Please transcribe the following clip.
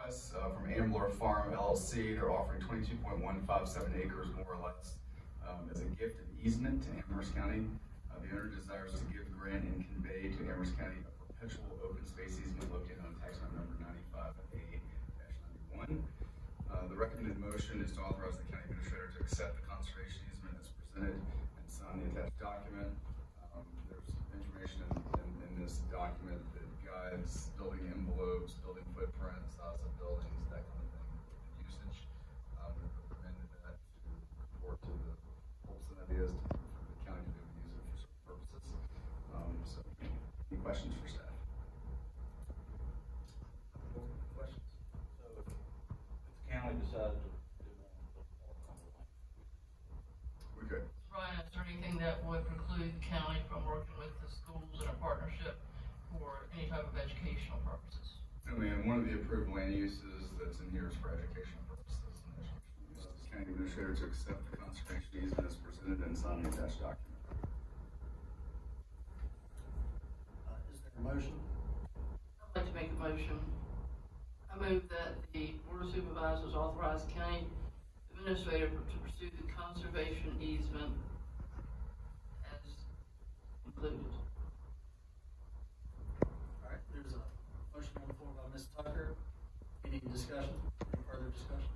request from Ambler Farm LLC. They're offering 22.157 acres, more or less, as a gift of easement to Amherst County. The owner desires to give, grant, and convey to Amherst County a perpetual open space easement located on tax map number 95A-91. The recommended motion is to authorize the county administrator to accept the conservation easement as presented and sign the attached document. There's information in this document that guides building envelopes, building footprints, size of buildings, that kind of thing, and usage. We've recommended that to report to the hopes and ideas for the county to be able to use it for certain purposes. So, any questions for staff? Questions? So, if the county decided to do one, We could. Ryan, is there anything that would preclude the county from working with the schools in a partnership for any type of educational purposes? I mean, one of the approved land uses that's in here is for educational purposes. The county administrator to accept the conservation easement as presented and sign the attached document. Is there a motion? I'd like to make a motion. I move that the Board of Supervisors authorize the county administrator to pursue the conservation easement as included. All right, there's a motion on the floor by Ms. Tucker. Any discussion? Any further discussion?